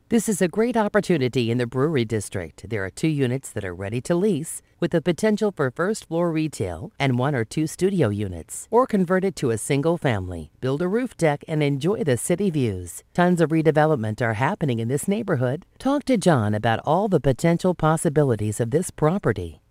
This is a great opportunity in the Brewery District. There are 2 units that are ready to lease with the potential for first-floor retail and 1 or 2 studio units, or convert it to a single family, build a roof deck, and enjoy the city views. Tons of redevelopment are happening in this neighborhood. Talk to John about all the potential possibilities of this property.